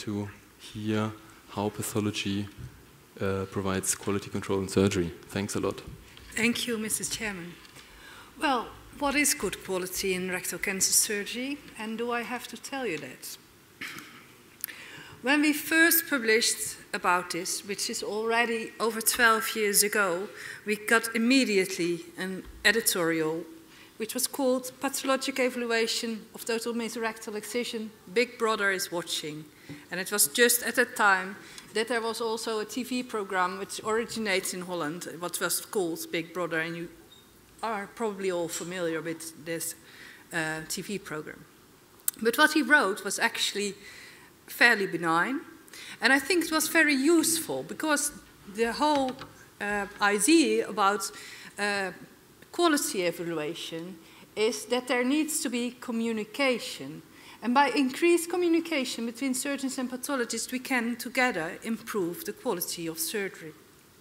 to hear how pathology provides quality control in surgery. Thanks a lot. Thank you, Mrs. Chairman. Well, what is good quality in rectal cancer surgery, and do I have to tell you that? When we first published about this, which is already over 12 years ago, we got immediately an editorial which was called Pathologic Evaluation of Total Mesorectal Excision, Big Brother is Watching. And it was just at that time that there was also a TV program which originates in Holland, what was called Big Brother, and you are probably all familiar with this TV program. But what he wrote was actually fairly benign, and I think it was very useful because the whole idea about quality evaluation is that there needs to be communication, and by increased communication between surgeons and pathologists we can together improve the quality of surgery.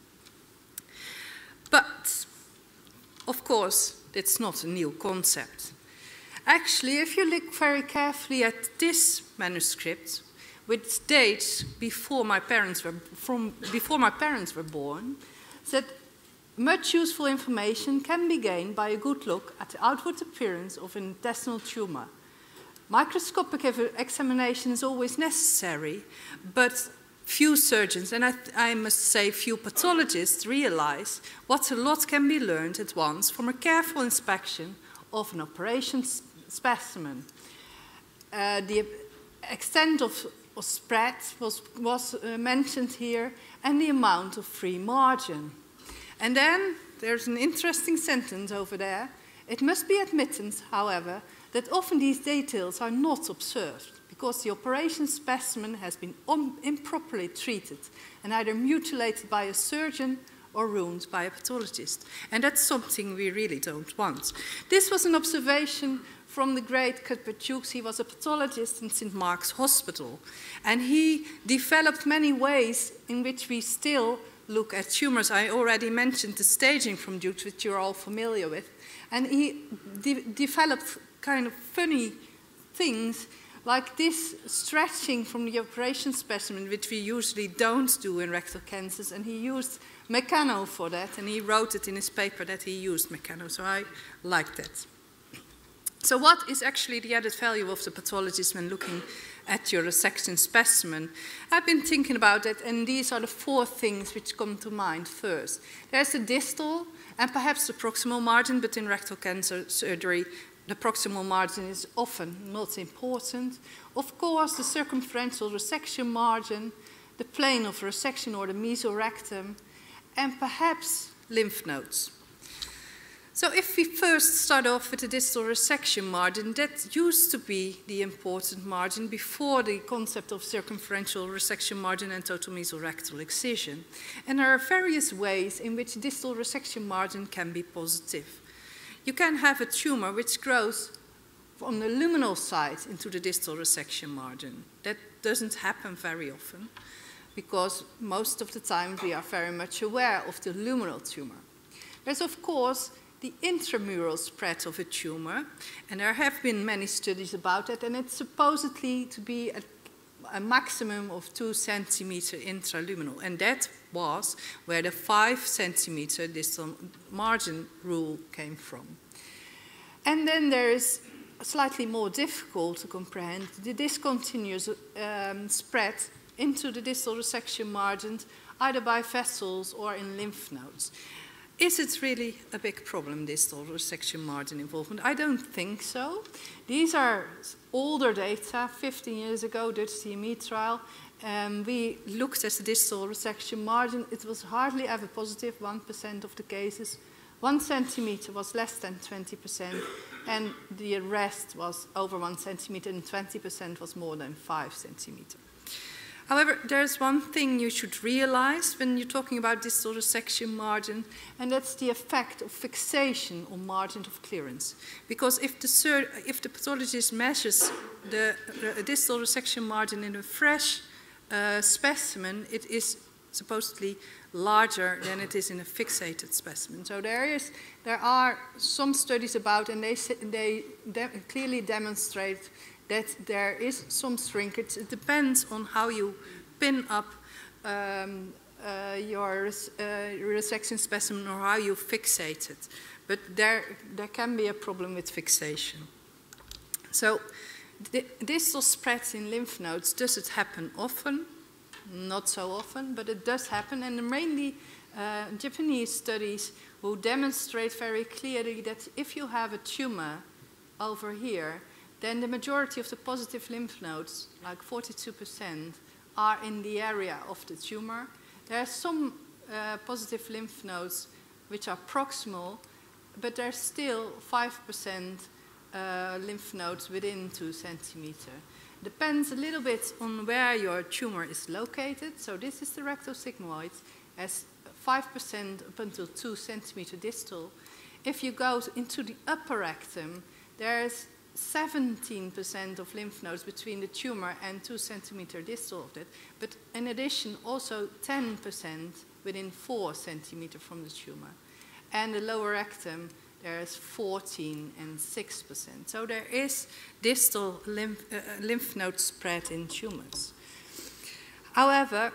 But of course it's not a new concept. Actually, if you look very carefully at this manuscript, which dates before my parents were born, that much useful information can be gained by a good look at the outward appearance of an intestinal tumor. Microscopic examination is always necessary, but few surgeons, and I must say few pathologists, realize what a lot can be learned at once from a careful inspection of an operation specimen. The extent of spread was mentioned here, and the amount of free margin. And then there's an interesting sentence over there. It must be admitted, however, that often these details are not observed because the operation specimen has been improperly treated and either mutilated by a surgeon or ruined by a pathologist. And that's something we really don't want. This was an observation from the great Cuthbert Jukes. He was a pathologist in St. Mark's Hospital. And he developed many ways in which we still look at tumors. I already mentioned the staging from Jukes, which you're all familiar with. And he developed kind of funny things like this stretching from the operation specimen, which we usually don't do in rectal cancers. And he used Meccano for that, and he wrote it in his paper that he used Meccano, so I like that. So what is actually the added value of the pathologist when looking at your resection specimen? I've been thinking about it, and these are the four things which come to mind first. There's the distal and perhaps the proximal margin, but in rectal cancer surgery, the proximal margin is often not important. Of course, the circumferential resection margin, the plane of resection or the mesorectum, and perhaps lymph nodes. So if we first start off with the distal resection margin, that used to be the important margin before the concept of circumferential resection margin and total mesorectal excision. And there are various ways in which distal resection margin can be positive. You can have a tumor which grows from the luminal side into the distal resection margin. That doesn't happen very often because most of the time we are very much aware of the luminal tumor. There's of course the intramural spread of a tumor, and there have been many studies about it, and it's supposedly to be a maximum of 2 centimeter intraluminal, and that was where the 5 centimeter distal margin rule came from. And then there is slightly more difficult to comprehend the discontinuous spread into the distal resection margin, either by vessels or in lymph nodes. Is it really a big problem, distal resection margin involvement? I don't think so. These are older data, 15 years ago, Dutch CME trial. We looked at the distal resection margin. It was hardly ever positive, 1% of the cases. 1 centimeter was less than 20%, and the rest was over 1 centimeter, and 20% was more than 5 centimeters. However, there's one thing you should realize when you're talking about distal resection margin, and that's the effect of fixation on margin of clearance. Because if the pathologist measures the distal resection margin in a fresh specimen, it is supposedly larger than it is in a fixated specimen. So there are some studies about, and they clearly demonstrate that there is some shrinkage. It depends on how you pin up your resection specimen or how you fixate it. But there can be a problem with fixation. So distal spreads in lymph nodes, does it happen often? Not so often, but it does happen. And mainly Japanese studies who demonstrate very clearly that if you have a tumor over here, then the majority of the positive lymph nodes, like 42%, are in the area of the tumor. There are some positive lymph nodes which are proximal, but there's still 5% lymph nodes within 2 centimeters. Depends a little bit on where your tumor is located. So this is the rectal sigmoid, as 5% up until 2 centimeters distal. If you go into the upper rectum, there's 17% of lymph nodes between the tumor and 2 centimeters distal of it. But in addition, also 10% within 4 centimeters from the tumor. And the lower rectum, there's 14 and 6%. So there is distal lymph node spread in tumors. However,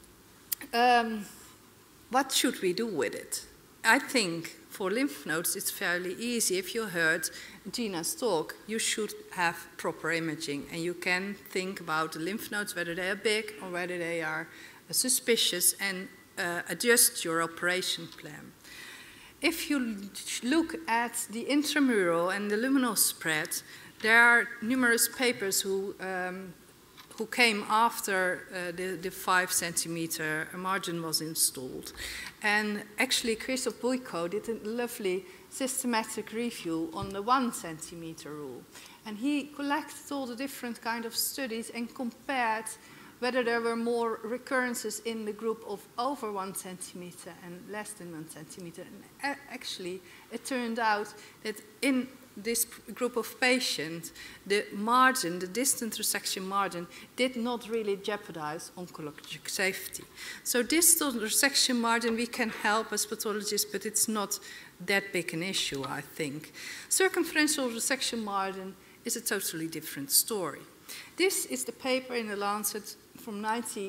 what should we do with it? I think for lymph nodes it's fairly easy. If you heard Gina's talk, you should have proper imaging, and you can think about the lymph nodes, whether they are big or whether they are suspicious, and adjust your operation plan. If you look at the intramural and the luminal spread, there are numerous papers who came after the 5 centimeter margin was installed. And actually, Christoph Buyko did a lovely systematic review on the 1 centimeter rule. And he collected all the different kind of studies and compared whether there were more recurrences in the group of over 1 centimeter and less than 1 centimeter. And actually, it turned out that in this group of patients, the margin, the distant resection margin, did not really jeopardize oncologic safety. So distal resection margin, we can help as pathologists, but it's not that big an issue, I think. Circumferential resection margin is a totally different story. This is the paper in the Lancet from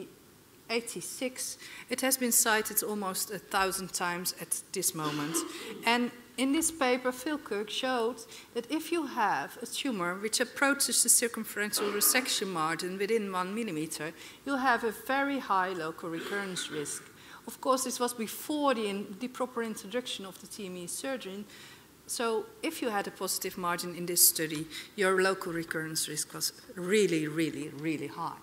1986. It has been cited almost 1,000 times at this moment. And in this paper, Phil Kirk showed that if you have a tumor which approaches the circumferential resection margin within 1 millimeter, you'll have a very high local recurrence risk. Of course, this was before the proper introduction of the TME surgery. So if you had a positive margin in this study, your local recurrence risk was really, really, really high.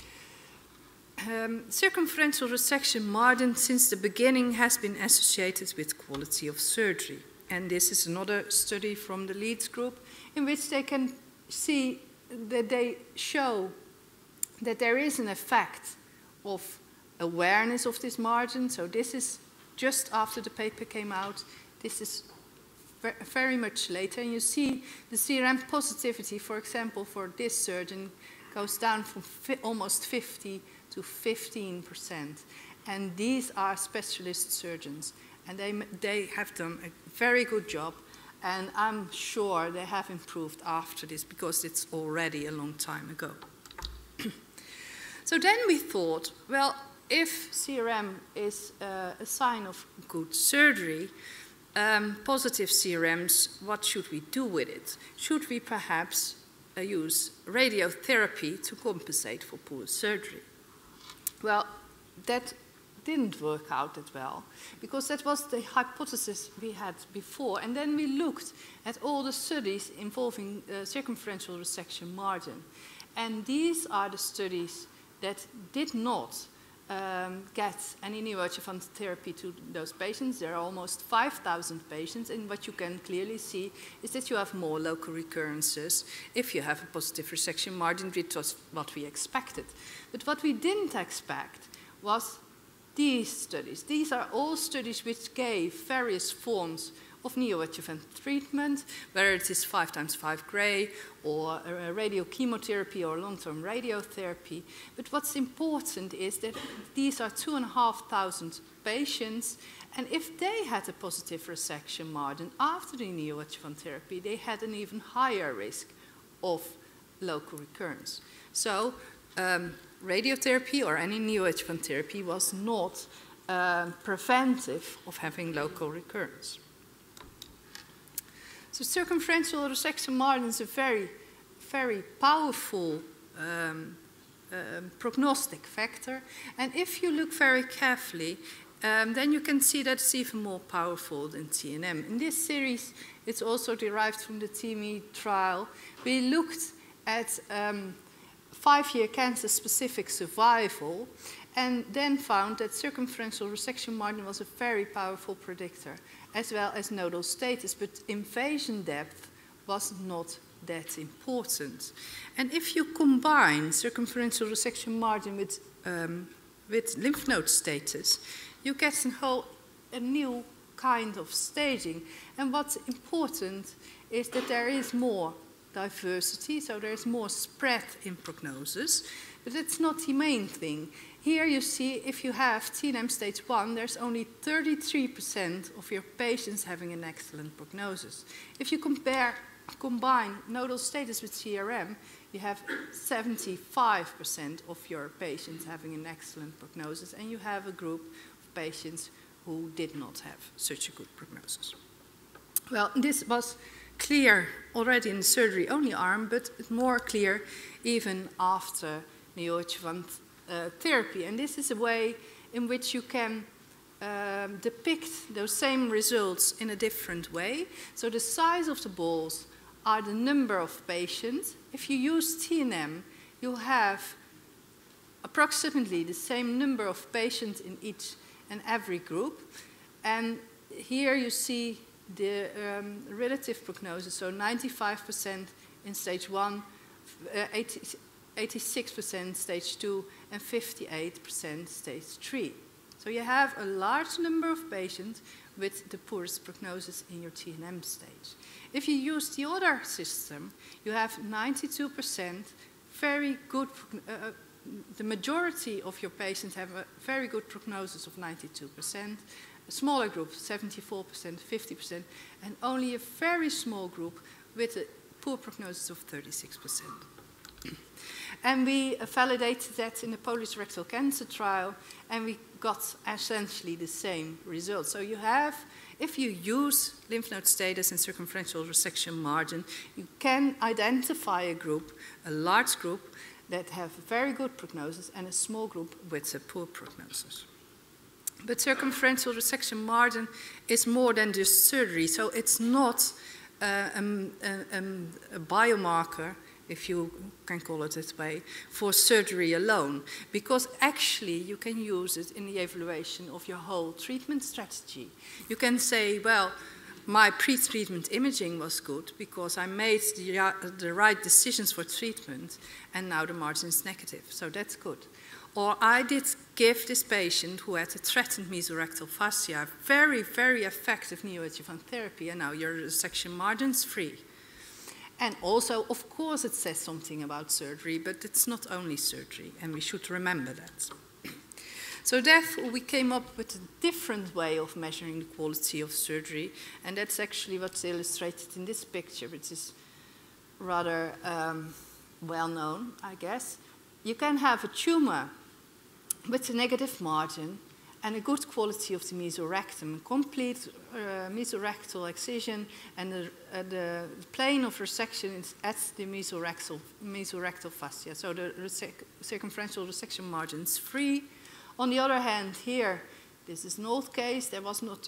Circumferential resection margin since the beginning has been associated with quality of surgery. And this is another study from the Leeds group in which they can see that they show that there is an effect of awareness of this margin. So this is just after the paper came out. This is very much later. And you see the CRM positivity, for example, for this surgeon goes down from almost 50 to 15%. And these are specialist surgeons. And they have done a very good job. And I'm sure they have improved after this because it's already a long time ago. So then we thought, well, if CRM is a sign of good surgery, positive CRMs, what should we do with it? Should we perhaps use radiotherapy to compensate for poor surgery? Well, that didn't work out that well, because that was the hypothesis we had before. And then we looked at all the studies involving circumferential resection margin. And these are the studies that did not get any neoadjuvant therapy to those patients. There are almost 5,000 patients, and what you can clearly see is that you have more local recurrences if you have a positive resection margin, which was what we expected. But what we didn't expect was these studies. These are all studies which gave various forms of neoadjuvant treatment, whether it is 5x5 gray or radiochemotherapy or long-term radiotherapy. But what's important is that these are 2,500 patients, and if they had a positive resection margin after the neoadjuvant therapy, they had an even higher risk of local recurrence. So radiotherapy or any neoadjuvant therapy was not preventive of having local recurrence. So circumferential resection margin is a very, very powerful prognostic factor. And if you look very carefully, then you can see that it's even more powerful than TNM. In this series, it's also derived from the TME trial. We looked at 5-year cancer-specific survival and then found that circumferential resection margin was a very powerful predictor, as well as nodal status, but invasion depth was not that important. And if you combine circumferential resection margin with lymph node status, you get a new kind of staging. And what's important is that there is more diversity, so there is more spread in prognosis, but it's not the main thing. Here you see if you have TNM stage 1, there's only 33% of your patients having an excellent prognosis. If you combine nodal status with CRM, you have 75% of your patients having an excellent prognosis, and you have a group of patients who did not have such a good prognosis. Well, this was clear already in the surgery-only arm, but more clear even after neoadjuvant therapy. And this is a way in which you can depict those same results in a different way. So the size of the balls are the number of patients. If you use TNM, you'll have approximately the same number of patients in each and every group. And here you see the relative prognosis, so 95% in stage 1, 86% stage 2, and 58% stage 3. So you have a large number of patients with the poorest prognosis in your TNM stage. If you use the other system, you have 92% very good, the majority of your patients have a very good prognosis of 92%, a smaller group, 74%, 50%, and only a very small group with a poor prognosis of 36%. And we validated that in the Polish rectal cancer trial, and we got essentially the same results. So you have, if you use lymph node status and circumferential resection margin, you can identify a group, a large group, that have a very good prognosis and a small group with a poor prognosis. But circumferential resection margin is more than just surgery, so it's not a biomarker, if you can call it this way, for surgery alone, because actually you can use it in the evaluation of your whole treatment strategy. You can say, well, my pre-treatment imaging was good because I made the right decisions for treatment, and now the margin is negative, so that's good. Or I did give this patient who had a threatened mesorectal fascia very, very effective neoadjuvant therapy, and now your resection margin's free. And also, of course, it says something about surgery, but it's not only surgery, and we should remember that. So therefore, we came up with a different way of measuring the quality of surgery, and that's actually what's illustrated in this picture, which is rather well known, I guess. You can have a tumor with a negative margin and a good quality of the mesorectum, complete mesorectal excision, and the plane of resection is at the mesorectal fascia. So the circumferential resection margin is free. On the other hand, here, this is an old case. There was not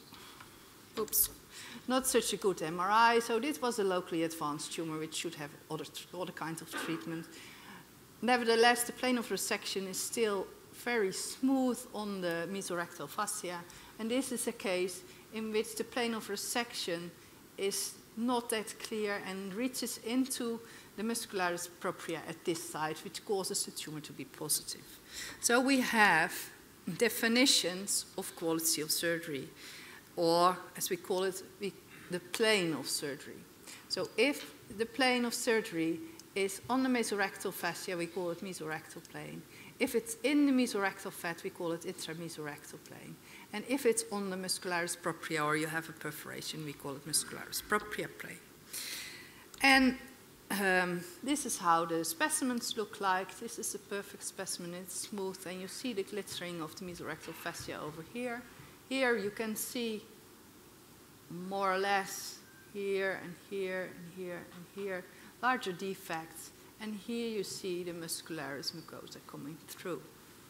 such a good MRI, so this was a locally advanced tumor which should have other kinds of treatment. Nevertheless, the plane of resection is still very smooth on the mesorectal fascia, and this is a case in which the plane of resection is not that clear and reaches into the muscularis propria at this site, which causes the tumor to be positive. So we have definitions of quality of surgery, or as we call it, the plane of surgery. So if the plane of surgery is on the mesorectal fascia, we call it mesorectal plane. If it's in the mesorectal fat, we call it intramesorectal plane. And if it's on the muscularis propria, or you have a perforation, we call it muscularis propria plane. And this is how the specimens look like. This is a perfect specimen. It's smooth, and you see the glittering of the mesorectal fascia over here. Here you can see more or less here and here and here and here larger defects, and here you see the muscularis mucosa coming through.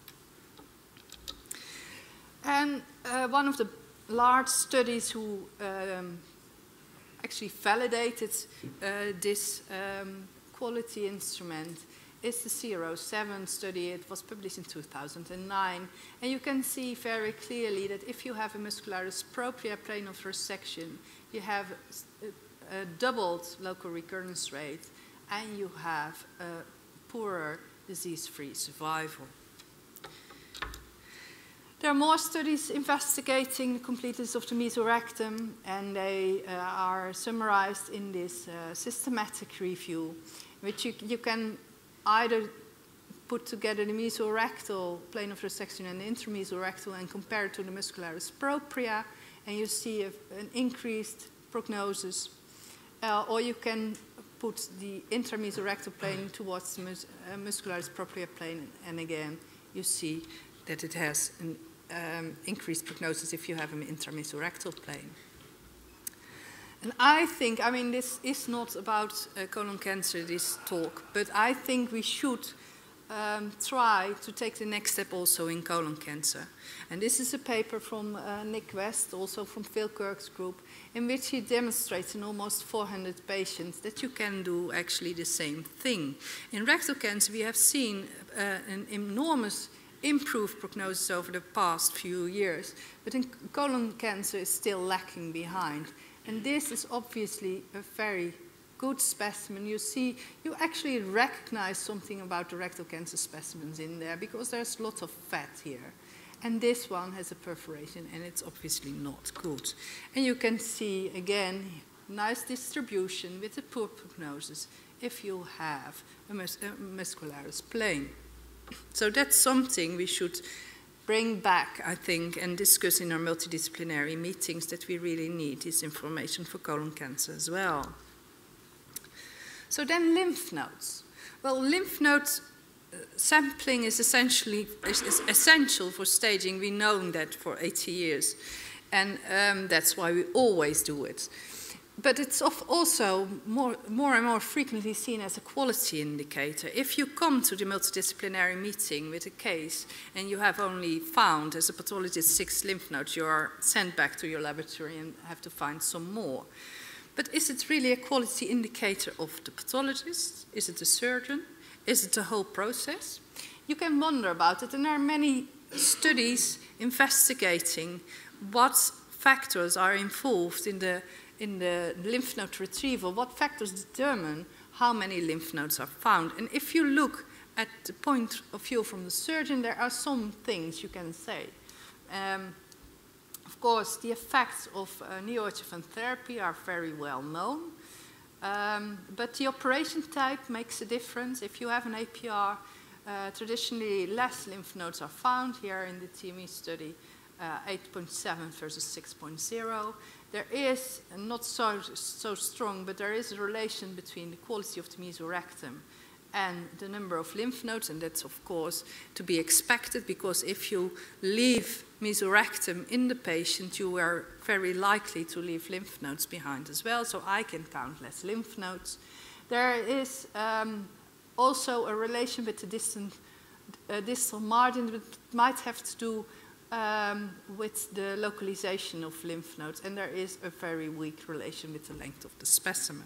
And one of the large studies who actually validated this quality instrument is the CR07 study. It was published in 2009. And you can see very clearly that if you have a muscularis propria plane of first section, you have a doubled local recurrence rate, and you have a poorer disease-free survival. There are more studies investigating the completeness of the mesorectum, and they are summarized in this systematic review, which you can either put together the mesorectal plane of first section and the intramesorectal and compare it to the muscularis propria, and you see an increased prognosis. Or you can put the intramesorectal plane towards the muscularis propria plane, and again, you see that it has an increased prognosis if you have an intramesorectal plane. And I think, I mean, this is not about colon cancer, this talk, but I think we should try to take the next step also in colon cancer. And this is a paper from Nick West, also from Phil Kirk's group, in which he demonstrates in almost 400 patients that you can do actually the same thing. In rectal cancer, we have seen an enormous improved prognosis over the past few years, but in colon cancer is still lacking behind. And this is obviously a very good specimen. You see, you actually recognize something about the rectal cancer specimens in there because there's lots of fat here. And this one has a perforation, and it's obviously not good. And you can see, again, nice distribution with a poor prognosis if you have a muscularis plane. So that's something we should bring back, I think, and discuss in our multidisciplinary meetings, that we really need this information for colon cancer as well. So then lymph nodes. Well, lymph nodes sampling is essential for staging. We've known that for 80 years, and that's why we always do it. But it's also more and more frequently seen as a quality indicator. If you come to the multidisciplinary meeting with a case and you have only found, as a pathologist, 6 lymph nodes, you are sent back to your laboratory and have to find some more. But is it really a quality indicator of the pathologist? Is it the surgeon? Is it the whole process? You can wonder about it, and there are many studies investigating what factors are involved in the lymph node retrieval, what factors determine how many lymph nodes are found. And if you look at the point of view from the surgeon, there are some things you can say. Of course, the effects of neoadjuvant therapy are very well known, but the operation type makes a difference. If you have an APR, traditionally less lymph nodes are found. Here in the TME study, 8.7 versus 6.0. There is, not so strong, but there is a relation between the quality of the mesorectum and the number of lymph nodes, and that's of course to be expected, because if you leave mesorectum in the patient, you are very likely to leave lymph nodes behind as well, so I can count less lymph nodes. There is also a relation with the distal margin, but it might have to do with the localization of lymph nodes, and there is a very weak relation with the length of the specimen.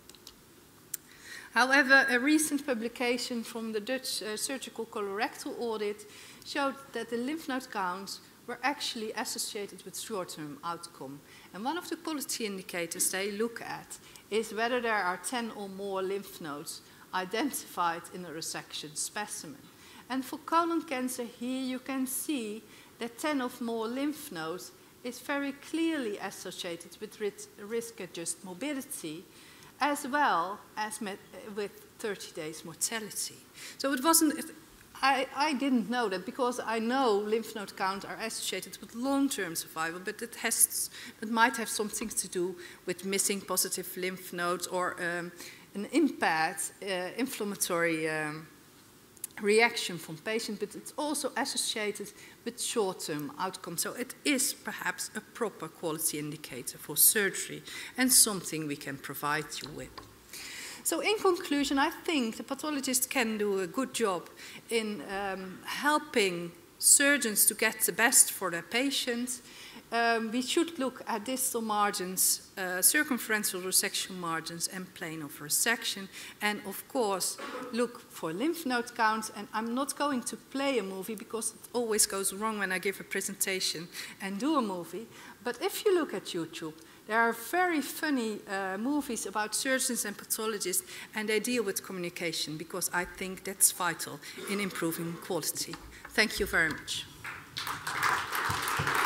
However, a recent publication from the Dutch surgical colorectal audit showed that the lymph node counts were actually associated with short-term outcome. And one of the quality indicators they look at is whether there are 10 or more lymph nodes identified in a resection specimen. And for colon cancer, here you can see that 10 or more lymph nodes is very clearly associated with risk-adjusted morbidity, as well as with 30 days mortality. So it wasn't, I didn't know that, because I know lymph node count are associated with long-term survival, but it might have something to do with missing positive lymph nodes, or an impaired inflammatory reaction from patient, but it's also associated with short-term outcomes. So it is perhaps a proper quality indicator for surgery and something we can provide you with. So in conclusion, I think the pathologist can do a good job in helping surgeons to get the best for their patients. We should look at distal margins, circumferential resection margins, and plane of resection. And of course, look for lymph node counts. And I'm not going to play a movie because it always goes wrong when I give a presentation and do a movie. But if you look at YouTube, there are very funny movies about surgeons and pathologists, and they deal with communication because I think that's vital in improving quality. Thank you very much.